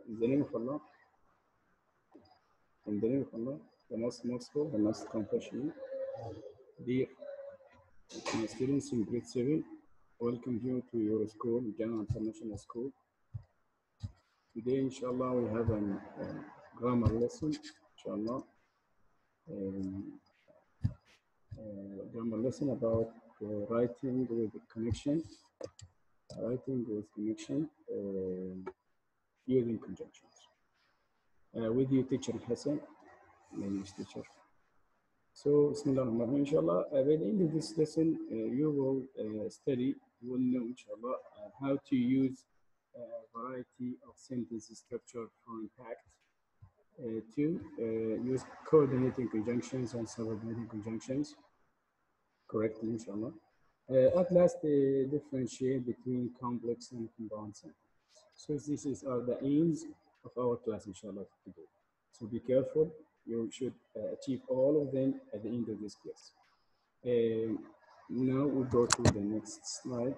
in the name of Allah, in the name of Allah, the most merciful, the most compassionate. Dear students in grade 7, welcome you to your school, Jannah International School. Today, inshallah, we have a grammar lesson, inshallah. Grammar lesson about writing with connection, using conjunctions. With you, teacher Hassan, my English teacher. So, Bismillah ar-Rahman ar-Rahim, inshallah. By the end of this lesson, you will study, you will know, inshallah, how to use a variety of sentence structure for impact to use coordinating conjunctions and subordinating conjunctions correctly, inshallah. At last, differentiate between complex and compound sentences. So these are the aims of our class, inshallah, today. So be careful. You should achieve all of them at the end of this class. Now we go to the next slide.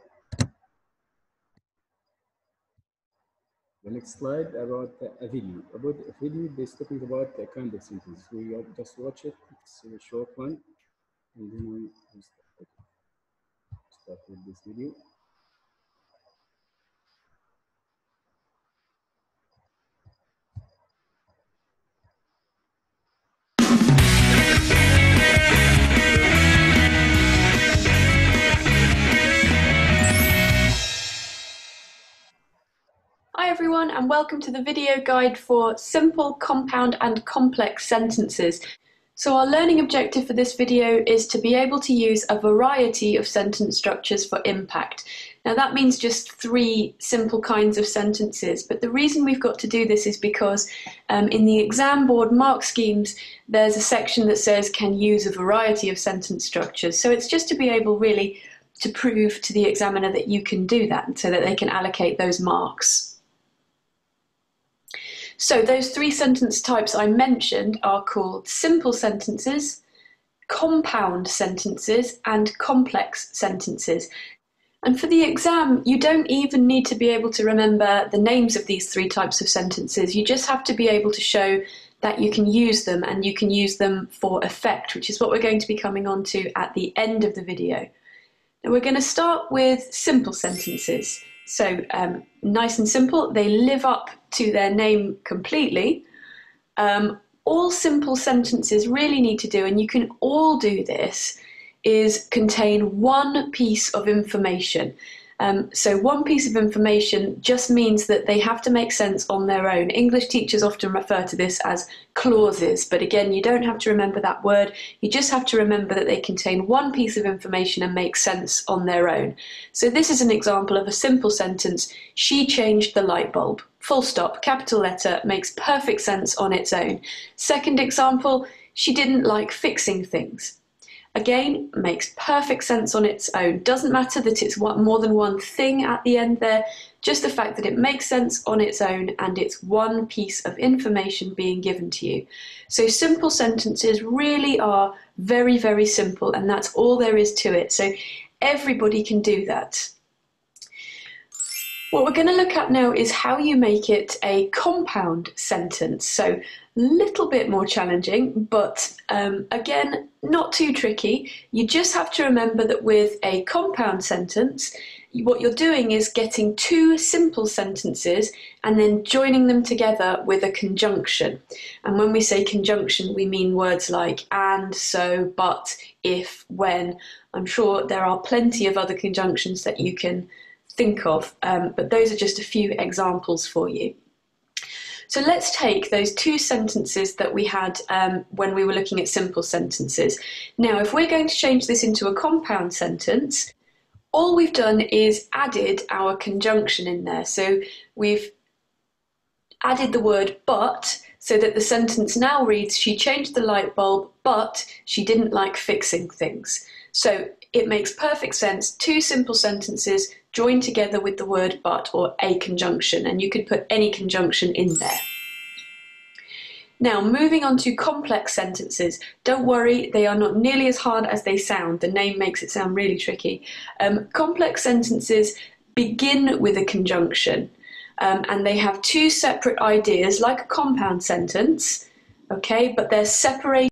The next slide about a video. About a video, they're talking about the kind of sentence. We just watch it. It's a short one, and then we start with this video. Hi everyone, and welcome to the video guide for simple, compound and complex sentences. So our learning objective for this video is to be able to use a variety of sentence structures for impact. Now that means just 3 simple kinds of sentences, but the reason we've got to do this is because in the exam board mark schemes there's a section that says can use a variety of sentence structures. So it's just to be able really to prove to the examiner that you can do that so that they can allocate those marks. So those 3 sentence types I mentioned are called simple sentences, compound sentences, and complex sentences. And for the exam, you don't even need to be able to remember the names of these 3 types of sentences. You just have to be able to show that you can use them, and you can use them for effect, which is what we're going to be coming on to at the end of the video. Now we're going to start with simple sentences. So nice and simple, they live up to their name completely. All simple sentences really need to do, and you can all do this, is contain one piece of information. So one piece of information just means that they have to make sense on their own. English teachers often refer to this as clauses, but again, you don't have to remember that word. You just have to remember that they contain one piece of information and make sense on their own. So this is an example of a simple sentence. She changed the light bulb. Full stop, capital letter, makes perfect sense on its own. Second example, she didn't like fixing things. Again, makes perfect sense on its own. Doesn't matter that it's more than one thing at the end there, just the fact that it makes sense on its own and it's one piece of information being given to you. So simple sentences really are very, very simple, and that's all there is to it. So everybody can do that. What we're going to look at now is how you make it a compound sentence. So a little bit more challenging, but again, not too tricky. You just have to remember that with a compound sentence, what you're doing is getting 2 simple sentences and then joining them together with a conjunction. And when we say conjunction, we mean words like and, so, but, if, when. I'm sure there are plenty of other conjunctions that you can think of, but those are just a few examples for you. So let's take those 2 sentences that we had when we were looking at simple sentences. Now, if we're going to change this into a compound sentence, all we've done is added our conjunction in there. So we've added the word but, so that the sentence now reads, she changed the light bulb, but she didn't like fixing things. So it makes perfect sense. 2 simple sentences joined together with the word but, or a conjunction, and you could put any conjunction in there. Now, moving on to complex sentences. Don't worry, they are not nearly as hard as they sound. The name makes it sound really tricky. Complex sentences begin with a conjunction. and they have two separate ideas, like a compound sentence, okay, but they're separated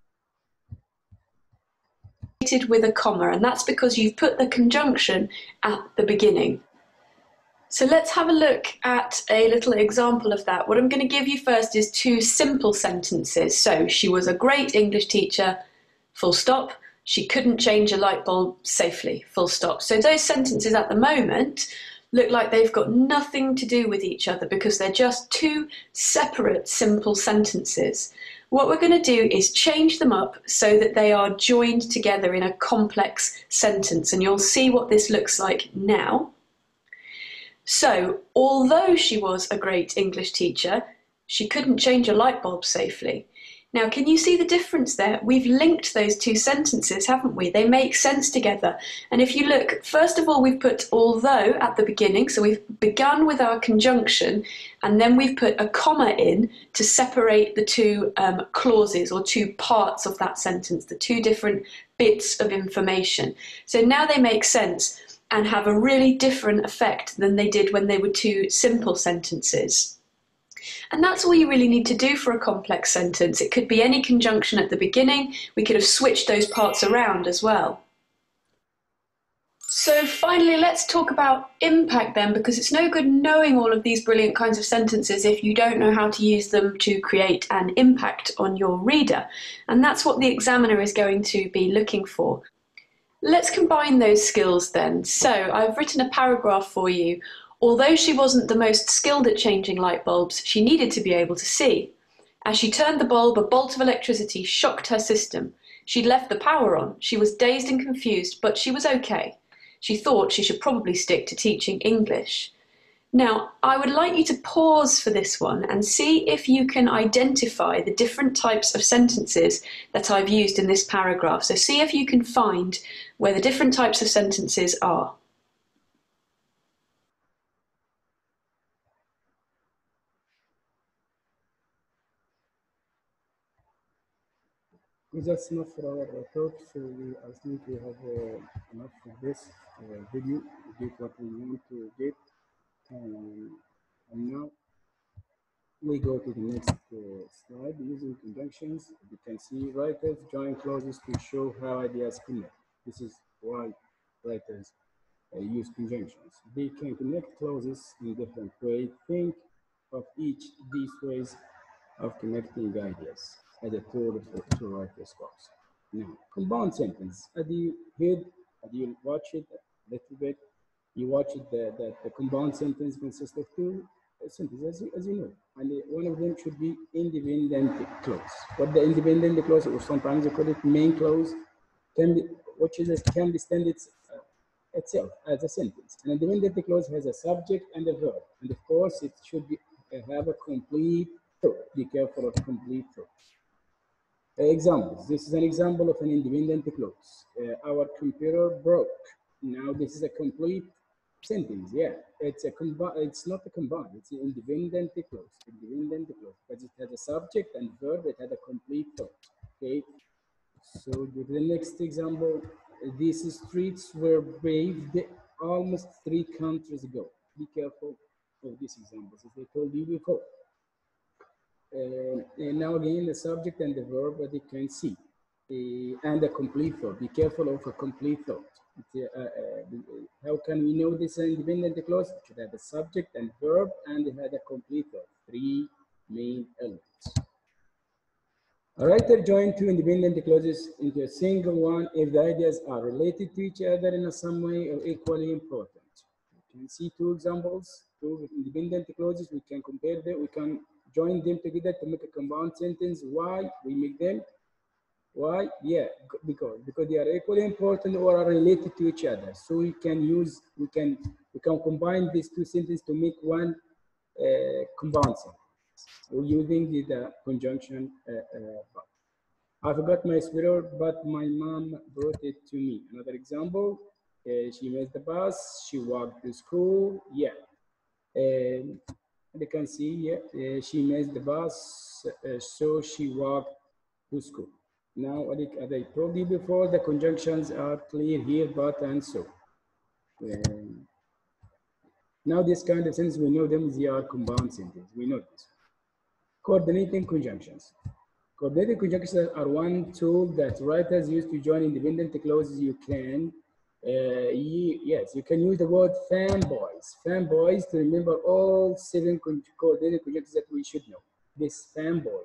with a comma, and that's because you've put the conjunction at the beginning. So let's have a look at a little example of that. What I'm going to give you first is two simple sentences. So, she was a great English teacher, full stop. She couldn't change a light bulb safely, full stop. So those sentences at the moment look like they've got nothing to do with each other because they're just two separate simple sentences. What we're going to do is change them up so that they are joined together in a complex sentence, and you'll see what this looks like now. So, although she was a great English teacher, she couldn't change a light bulb safely. Now, can you see the difference there? We've linked those two sentences, haven't we? They make sense together. And if you look, first of all, we've put although at the beginning, so we've begun with our conjunction, and then we've put a comma in to separate the two clauses or two parts of that sentence, the two different bits of information. So now they make sense and have a really different effect than they did when they were two simple sentences. And that's all you really need to do for a complex sentence. It could be any conjunction at the beginning. We could have switched those parts around as well. So finally, let's talk about impact then, because it's no good knowing all of these brilliant kinds of sentences if you don't know how to use them to create an impact on your reader. And that's what the examiner is going to be looking for. Let's combine those skills then. So I've written a paragraph for you. Although she wasn't the most skilled at changing light bulbs, she needed to be able to see. As she turned the bulb, a bolt of electricity shocked her system. She'd left the power on. She was dazed and confused, but she was okay. She thought she should probably stick to teaching English. Now, I would like you to pause for this one and see if you can identify the different types of sentences that I've used in this paragraph. So see if you can find where the different types of sentences are. That's enough for our talk. So I think we have enough of this video to get what we want to get. And now we go to the next slide using conjunctions. You can see writers join clauses to show how ideas connect. This is why writers use conjunctions. They can connect clauses in different ways. Think of each of these ways of connecting ideas as a tool to write this course. Now, compound sentence. As you heard, as you watch it a little bit, you watch it, the compound sentence consists of two sentences, as you know, and one of them should be independent clause. What the independent clause, or sometimes they call it main clause, can be, which is can be extended itself as a sentence. An independent clause has a subject and a verb, and of course it should be have a complete thought. Be careful of complete thought. Examples. This is an example of an independent clause. Our computer broke. Now this is a complete sentence. Yeah, it's not a combined. It's an independent clause. Independent clause because it has a subject and verb. It has a complete thought. Okay. So the next example. These streets were paved almost 3 countries ago. Be careful of these examples, as I told you before. And now again, the subject and the verb that you can see, and a complete thought. Be careful of a complete thought. How can we know this independent clause? It should have a subject and verb, and it had a complete thought. 3 main elements. A writer joins two independent clauses into a single one if the ideas are related to each other in some way or equally important. You can see two examples, two independent clauses. We can compare them. We can join them together to make a compound sentence. Why we make them? Why? Yeah, because they are equally important or are related to each other. So we can combine these two sentences to make one compound sentence. We're using the conjunction part. I forgot my sweater, but my mom brought it to me. Another example, she missed the bus, she walked to school. Yeah, you can see, yeah, she missed the bus, so she walked to school. Now, as I told you before, the conjunctions are clear here, but and so. Now this kind of sentence, we know them, they are compound sentences. We know this. Coordinating conjunctions. Coordinating conjunctions are one tool that writers use to join independent clauses. You can, yes, you can use the word fanboys. Fanboys to remember all 7 coordinating conjunctions that we should know. This fanboy,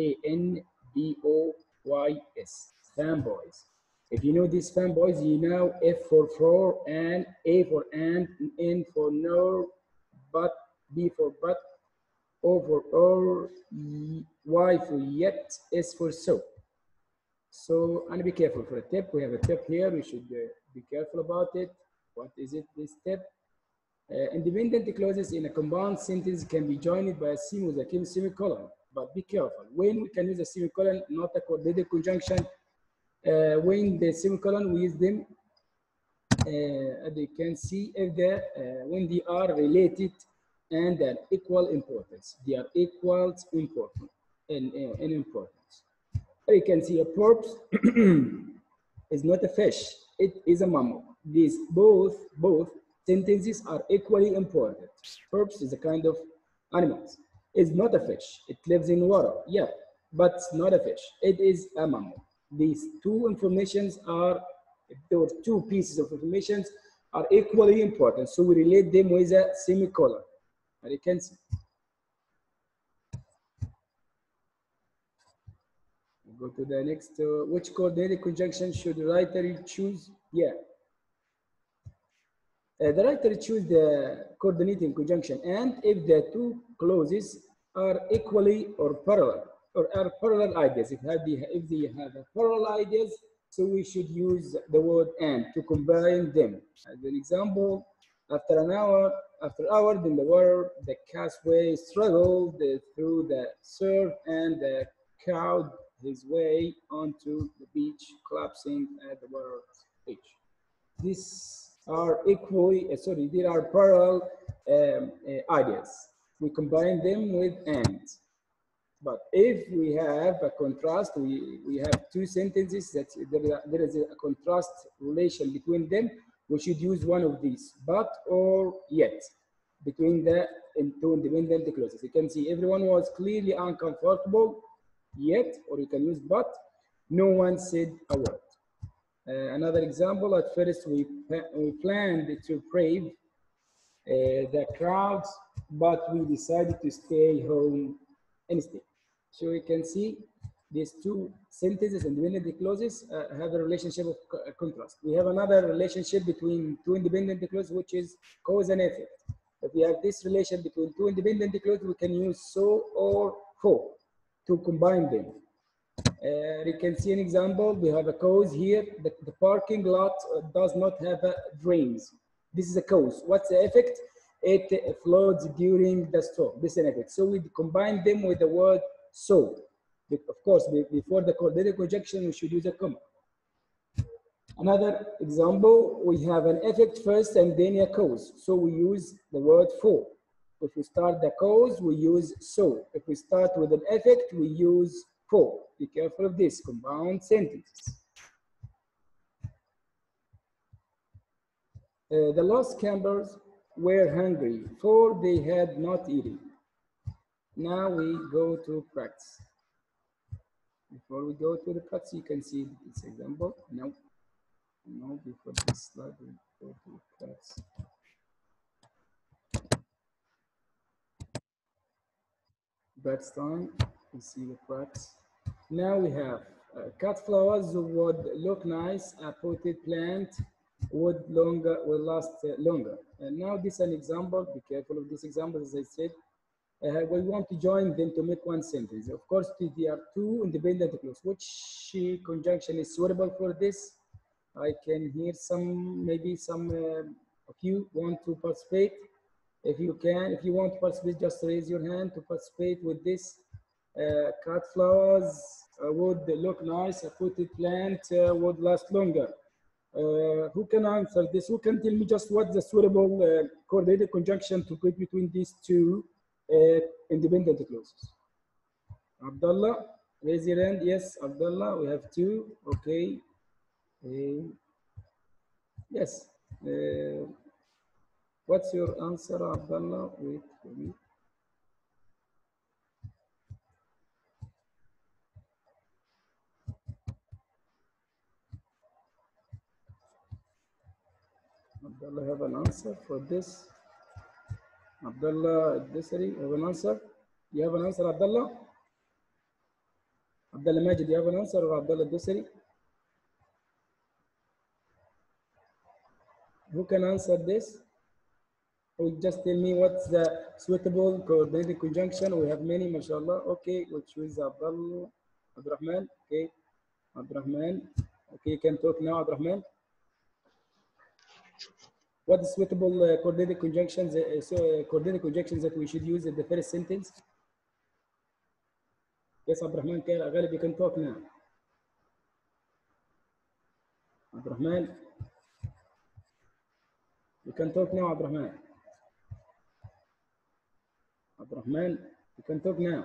F-A-N-B-O-Y-S, fanboys. If you know these fanboys, you know F for and, A for and, N for no, but, B for but, O for or, Y for yet, S for so. So, and be careful for a tip. We have a tip here. We should be careful about it. What is it, this tip? Independent clauses in a compound sentence can be joined by a seam with a semicolon. But be careful. When we can use a semicolon, not a coordinated conjunction, when the semicolon, we use them, as you can see, if when they are related and an equal importance. They are equal important in importance. You can see a corpse is not a fish, it is a mammal. These both sentences are equally important. Corpse is a kind of animal. It's not a fish, it lives in water, yeah, but it's not a fish, it is a mammal. These two informations are, those two pieces of information are equally important, so we relate them with a semicolon. And you can see. Go to the next. Which coordinated conjunction should the writer choose? Yeah. The writer choose the coordinating conjunction, and if the two clauses are equally or parallel, or are parallel ideas, if they have parallel ideas, so we should use the word and to combine them. As an example, after an hour, then the castaway struggled through the surf and the crowd his way onto the beach, collapsing at the water's edge. These are equally, there are parallel ideas. We combine them with and. But if we have a contrast, we have two sentences that there is a contrast relation between them, we should use one of these, but or yet, between the two independent clauses. You can see everyone was clearly uncomfortable, yet, or you can use but, no one said a word. Another example, at first we planned to brave the crowds, but we decided to stay home instead. So you can see these two sentences, independent clauses, have a relationship of contrast. We have another relationship between two independent clauses, which is cause and effect. If we have this relation between two independent clauses, we can use so or for to combine them. You can see an example. We have a cause here. The parking lot does not have drains. This is a cause. What's the effect? It floods during the storm. This is an effect. So we combine them with the word so. Of course, before the coordinated conjunction, we should use a comma. Another example, we have an effect first and then a cause. So we use the word for. If we start the cause, we use so. If we start with an effect, we use for. Be careful of this, compound sentences. The lost campers were hungry, for they had not eaten. Now we go to practice. Before we go to the practice, you can see this example. No, before this slide, we go to practice. Practice time, we see the practice. Now we have cut flowers would look nice, a potted plant would last longer. And now this is an example. Be careful of this example, as I said. We want to join them to make one sentence. Of course, there are two independent clauses. Which conjunction is suitable for this? I can hear maybe some of you want to participate. If you want to participate, just raise your hand to participate with this. Cut flowers would look nice. A potted plant would last longer. Who can answer this? Who can tell me just what the suitable coordinated conjunction to put between these two independent clauses? Abdullah, raise your hand. Yes, Abdullah, we have two. Okay. Yes. What's your answer, Abdullah? Wait for me. Abdullah have an answer for this. Abdullah Desari have an answer. You have an answer, Abdullah? Abdullah Majid, you have an answer, or Abdullah Desari? Who can answer this? Or just tell me what's the suitable coordinated conjunction? We have many, mashallah. Okay, we'll choose Abdullah. Abdurrahman. Okay, Abdurrahman. Okay, you can talk now, Abdurrahman. What is suitable coordinated conjunctions? Coordinated conjunctions that we should use in the first sentence? Yes, Abdurrahman, Ghalib, you can talk now. Abdurrahman, you can talk now, Abdurrahman. Abdurrahman, you can talk now.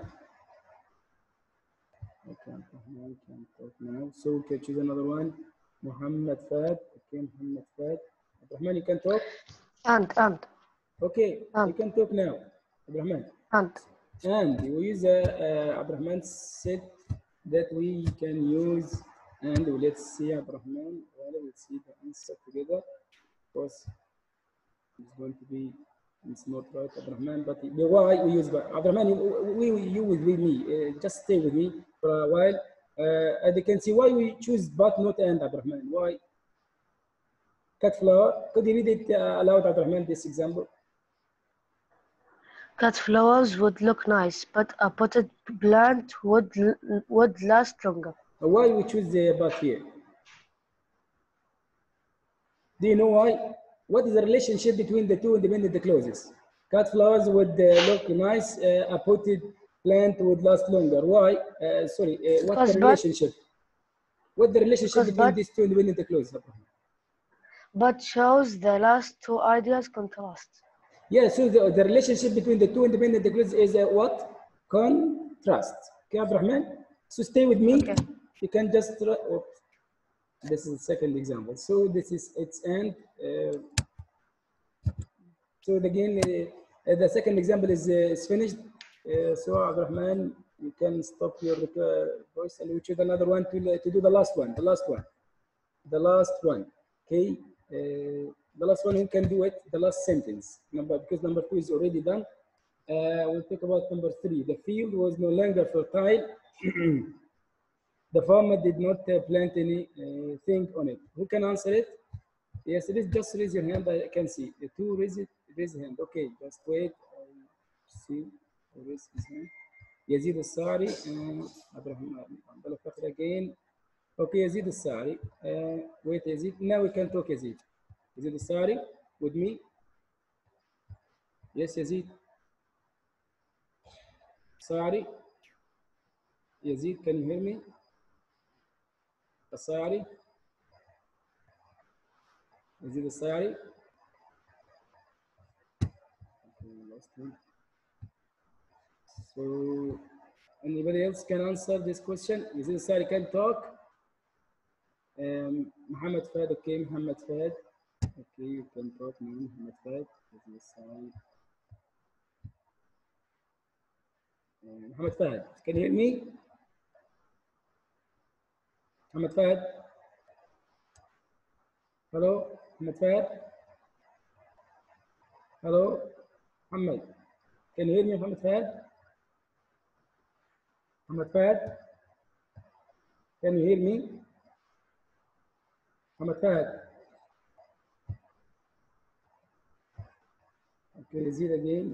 Okay, Abdurrahman can talk now. So we can choose another one. Muhammad Fad. Okay, Muhammad Fad. Abdurrahman, you can talk? And. Okay, you can talk now. Abdurrahman. And we use Abdurrahman said that we can use, and let's see Abdurrahman. Let's see the answer together. Of course, it's going to be, it's not right, Abdurrahman, but why we use Abdurrahman, you with me, just stay with me for a while. As you can see, why we choose but not and, Abdurrahman? Why? Cut flower. Could you read it aloud, Abdurrahman, this example? Cut flowers would look nice, but a potted plant would last longer. Why we choose the but here? Do you know why? What is the relationship between the two independent clauses? Cut flowers would look nice, a potted plant would last longer. Why? What's the relationship? What's the relationship between these two independent clauses? But shows the last two ideas contrast. Yeah, so the relationship between the two independent clauses is what? Contrast. Okay, Abdurrahman? So stay with me. Okay. You can just, this is the second example. So this is its end. So again, the second example is finished. So Abdurrahman, you can stop your voice and we choose another one to do the last one. The last one. Okay. The last one, who can do it? The last sentence. Because number 2 is already done. We'll talk about number 3. The field was no longer fertile. The farmer did not plant anything on it. Who can answer it? Yes, it is. Just raise your hand. I can see. The 2 raise your hand. Okay, just wait. See. Raise his hand. Yazid al-Sari. Abdullah Fakhr again. Okay, Yazid al-Sari. Wait, Yazid. Now we can talk, Yazid. Yazid al-Sari with me. Yes, Yazid. Sari. Yazid, can you hear me? Al-Sari. Yazid al-Sari. So, anybody else can answer this question? Yazid al-Sari can talk. Muhammad Fad, okay, Muhammad Fad. Okay, you can talk now, Muhammad Fad. Muhammad Fad, can you hear me? Muhammad Fad? Hello, Muhammad Fad? Hello, Muhammad. Can you hear me, Muhammad Fad? Muhammad Fad? Can you hear me? Muhammad Fad? Okay, Yazid again.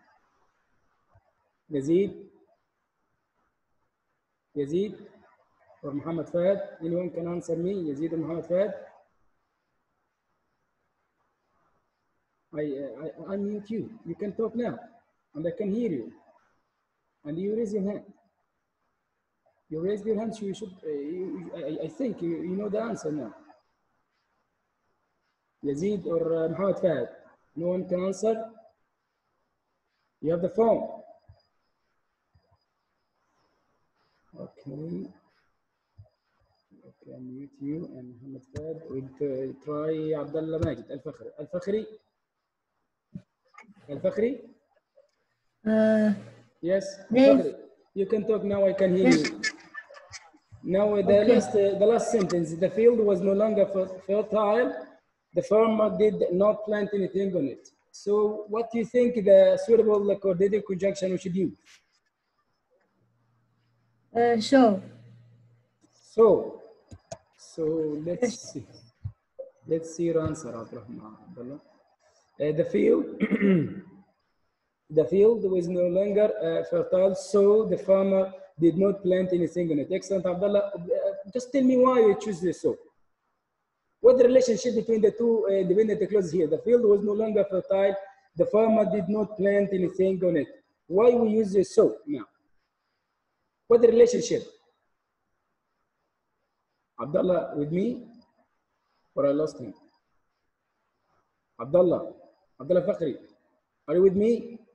Yazid or Muhammad Fad? Anyone can answer me? Yazid or Muhammad Fad? I mute you. You can talk now, and I can hear you. And you raise your hand. You raised your hand. So you should. I think you know the answer now. Yazid or Muhammad Fad? No one can answer. You have the phone. Okay. Okay, I mute you and Muhammad Fad. We'll try Abdullah Majid Al-Fakhri. Al-Fakhri, Al-Fakhri? Yes, Yes. Fakhri, you can talk now. I can hear you. Now the last sentence. The field was no longer fertile. The farmer did not plant anything on it. So, what do you think the suitable coordinating conjunction we should use? So let's see. Let's see your answer, Abdullah. The field was no longer fertile, so the farmer did not plant anything on it. Excellent, Abdullah. Just tell me why you choose this so. What the relationship between the two independent clauses here? The field was no longer fertile. The farmer did not plant anything on it. Why we use this so now? What the relationship? Abdullah, with me? Or I lost him? Abdullah Fakhri, are you with me?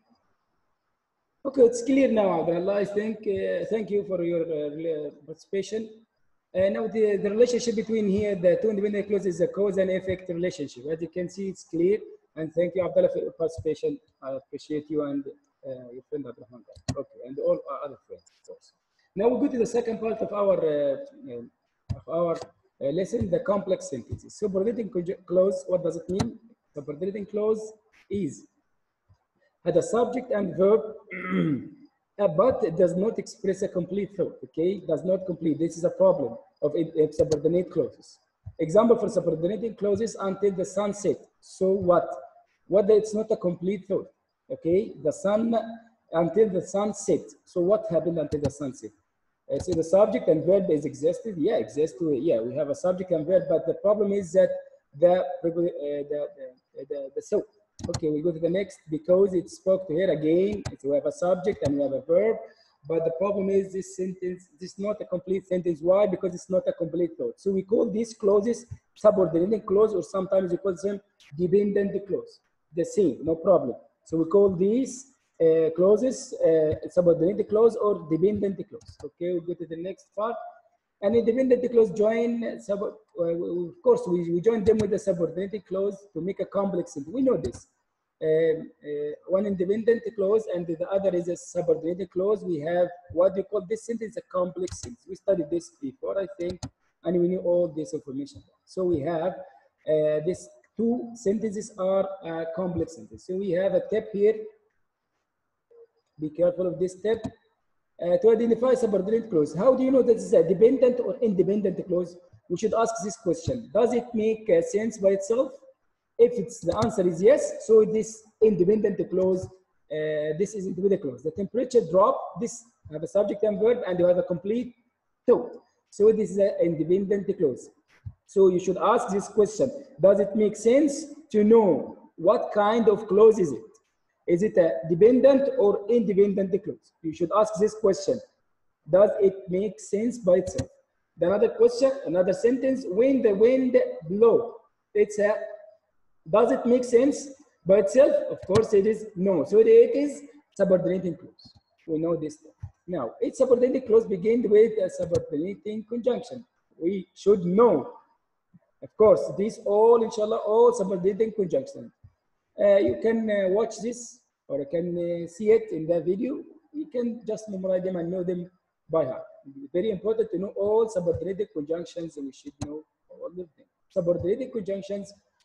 Okay, it's clear now, Abdullah. I think, thank you for your participation. Now the relationship between here, the two independent clauses is a cause and effect relationship. As you can see, it's clear. And thank you, Abdullah, for your participation. I appreciate you and your friend Abdulrahman. Okay, and all our other friends, of course. Now we go to the second part of our lesson, the complex sentences. Subordinating clause, what does it mean? Subordinating clause is had a subject and verb, but it does not express a complete thought, okay? Does not complete. This is a problem of subordinate clauses. Example for subordinating clauses, until the sun set. So what? It's not a complete thought, okay? The sun, until the sun set. So what happened until the sun set? So the subject and verb is existed. Yeah, exists. Yeah, we have a subject and verb, but the problem is that the so. Okay, we go to the next because it spoke to her again. We have a subject and we have a verb, but the problem is this sentence. This is not a complete sentence. Why? Because it's not a complete thought. So we call these clauses subordinating clause, or sometimes we call them dependent clause. The same, no problem. So we call these clauses subordinating clause or dependent clause. Okay, we go to the next part. And independent clause join, of course, we join them with the subordinating clause to make a complex sentence. We know this. One independent clause and the other is a subordinating clause. We have what we call this sentence a complex sentence. We studied this before, I think, and we knew all this information. So we have these two sentences are complex sentences. So we have a step here. Be careful of this step. To identify subordinate clause. How do you know that this is a dependent or independent clause? We should ask this question. Does it make sense by itself? If the answer is yes, so this independent clause, this is independent clause. The temperature drop, this have a subject and verb, and you have a complete thought. So this is an independent clause. So you should ask this question. Does it make sense to know what kind of clause is it? Is it a dependent or independent clause? You should ask this question. Does it make sense by itself? Another question, another sentence, when the wind blows. It's a, does it make sense by itself? Of course it is no. So it is subordinating clause. We know this. Now, each subordinating clause begins with a subordinating conjunction. We should know. Of course, these all, inshallah, all subordinating conjunction. You can watch this or you can see it in the video. You can just memorize them and know them by heart. Very important to know all subordinated conjunctions, and we should know all of them. Subordinated conjunctions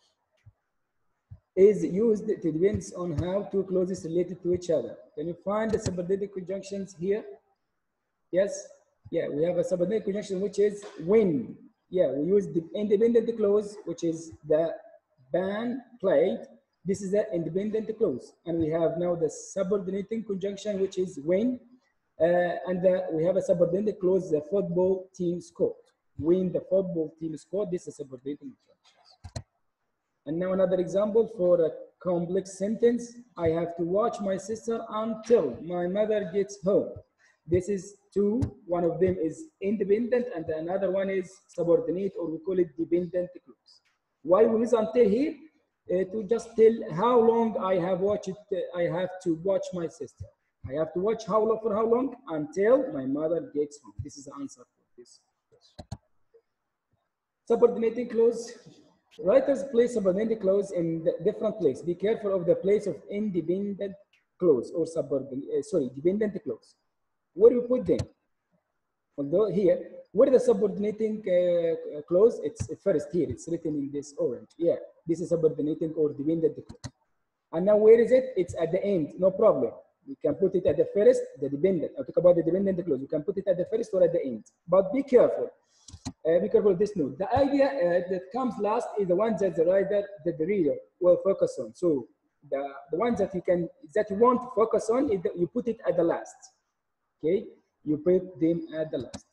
is used, it depends on how two clauses related to each other. Can you find the subordinated conjunctions here? Yes? Yeah, we have a subordinated conjunction which is when. Yeah, we use the independent clause, which is the band played. This is the independent clause. And we have now the subordinating conjunction, which is when. And we have a subordinated clause, the football team scored. When the football team scored, this is subordinating conjunction. And now another example for a complex sentence. I have to watch my sister until my mother gets home. This is two. One of them is independent and another one is subordinate, or we call it dependent clause. Why we use until here? To just tell how long I have watched it, I have to watch my sister. I have to watch how long, for how long? Until my mother gets home. This is the answer for this question. Subordinating clause, Writers place subordinate clause in the different place. Be careful of the place of independent clause or dependent clause. Where do you put them? Although here, where the subordinating clause, it's first here, it's written in this orange. Yeah, this is subordinating or dependent clause. And now where is it? It's at the end, no problem. We can put it at the first, the dependent. I'll talk about the dependent clause. You can put it at the first or at the end. But be careful. Be careful of this note. The idea that comes last is the one that the reader will focus on. So the ones that you want to focus on, you put it at the last. Okay, you put them at the last.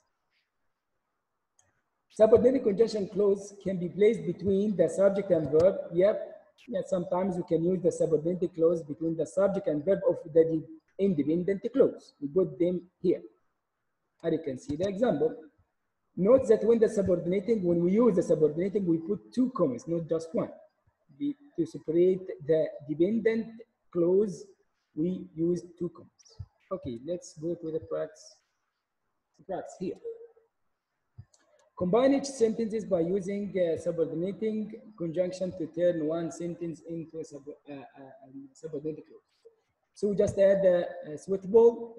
Subordinate conjunction clause can be placed between the subject and verb. Yep. Yeah, sometimes we can use the subordinate clause between the subject and verb of the independent clause. We put them here. And you can see the example. Note that when we use the subordinating, we put two commas, not just one. To separate the dependent clause, we use two commas. Okay, let's go to the practice here. Combine each sentences by using subordinating conjunction to turn one sentence into a subordinate clause. So we just add a suitable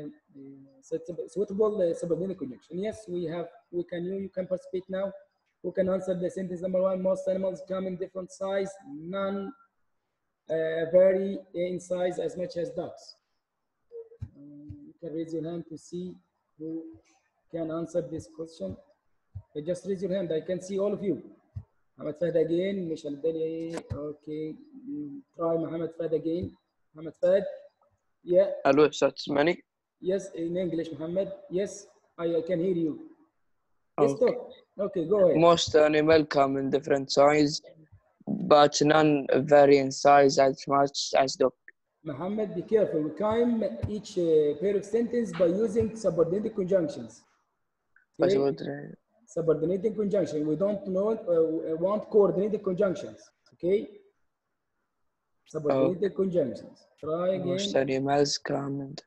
subordinate conjunction. Yes, you can participate now. Who can answer the sentence number one? Most animals come in different size. None vary in size as much as dogs. You can raise your hand to see who can answer this question. Just raise your hand. I can see all of you. Mohamed Fahd again. Michelle Deli. Okay. Try Mohamed Fahd again. Mohamed Fahd. Yeah. Hello, Ustaz Mani. Yes, in English, Mohammed. Yes, I can hear you. Yes, Okay. talk. Okay, go ahead. Most animals come in different size, but none vary in size as much as dog. Mohammed, be careful. We time each pair of sentence by using subordinating conjunctions. Okay? Subordinating conjunction. We don't want coordinated conjunctions. Okay? Subordinated conjunctions. Try again. Most animals come in.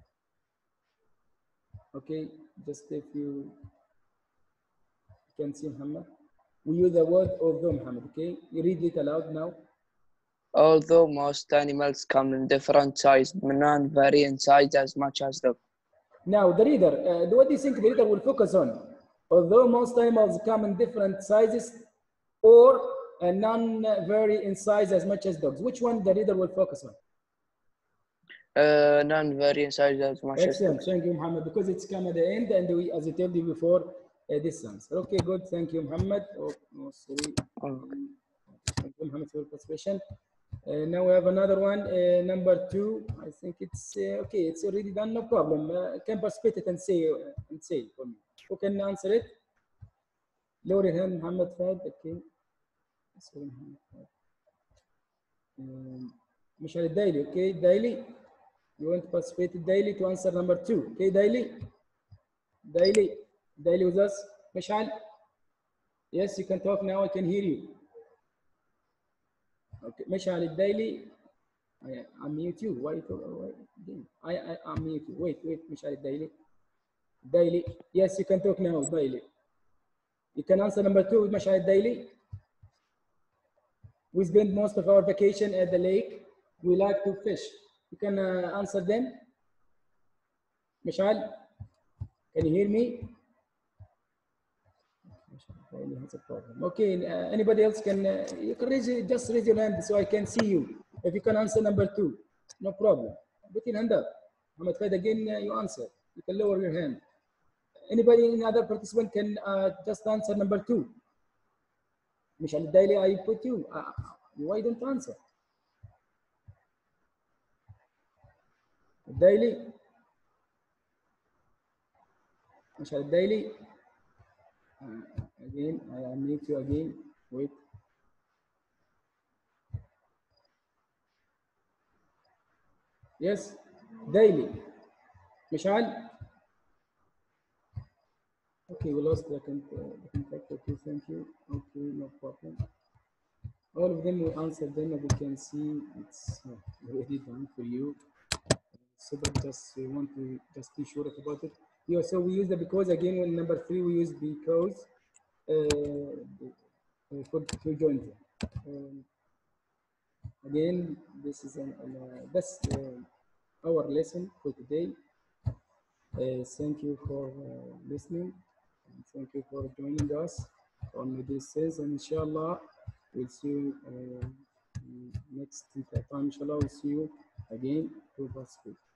Okay, just if you can see Muhammad. We use the word although, Muhammad, okay? You read it aloud now. Although most animals come in different size, none vary in size as much as dog. Now, the reader, what do you think the reader will focus on? Although most animals come in different sizes, or none vary in size as much as dogs. Which one the reader will focus on? None vary in size as much as dogs. Thank you, Muhammad, because it's come at the end, and we, as I told you before, this answer. Okay, good. Thank you, Muhammad. Oh, no, sorry. Okay. Thank you, Muhammad, for your participation. Now we have another one, number 2. I think it's okay. It's already done. No problem. Can participate it and say for me. Who can answer it? Lower your hand, Muhammad Fahd. Okay. Sorry, Muhammad Fahd. Michelle Daily. Okay, Daily. You want to participate daily to answer number 2. Okay, Daily. Daily with us. Michelle. Yes, you can talk now. I can hear you. Okay, Michelle Daily. I unmute you. Why I unmute you. Wait, Michelle Daily. Daily. Yes, you can talk now, Daily. You can answer number 2, Michelle Daily. We spend most of our vacation at the lake. We like to fish. You can answer them. Michelle, can you hear me? Michelle has a problem. Okay, anybody else can, you can just raise your hand so I can see you. If you can answer number 2, no problem. Put your hand up. Mohamed Fahd, again, you answer. You can lower your hand. Anybody, another participant can just answer number 2. Michelle Daily, I put you. Why don't you answer? Daily. Michelle Daily. Again, I unmute you again. Wait. Yes, Daily. Michelle. Okay, we lost the contact. Okay, thank you. Okay, no problem. All of them, we answered them, as you can see, it's already done for you. So but just we want to just be sure about it. Yeah, so we use the because again. When number 3 we use because. to join them. Again, this is that's our lesson for today. Thank you for listening, and thank you for joining us on this session. Inshallah, we'll see you next time. Inshallah, we'll see you again to participate.